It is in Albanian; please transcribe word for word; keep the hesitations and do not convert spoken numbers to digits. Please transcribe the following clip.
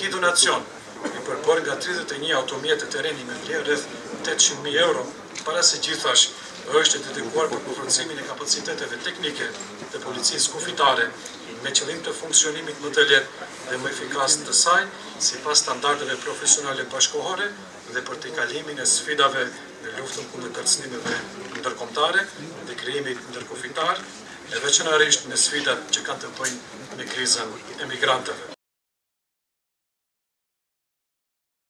Ky donacion i përbër nga tridhjetë e një automjete terreni me vlerë rreth tetëqind mijë euro, para se gjithash është dedikuar për përforcimin e kapaciteteve teknike të policisë kufitare me qëllim të funksionimit më të lehtë dhe më efikas të saj, sipas standardeve profesionale bashkëkohore dhe për të kalimin e sfidave në luftën kundër kërcënimeve ndërkombëtare dhe krijimit ndërkufitar, e veçanërisht në sfidat që kanë të bëjnë me krizën e migrantëve.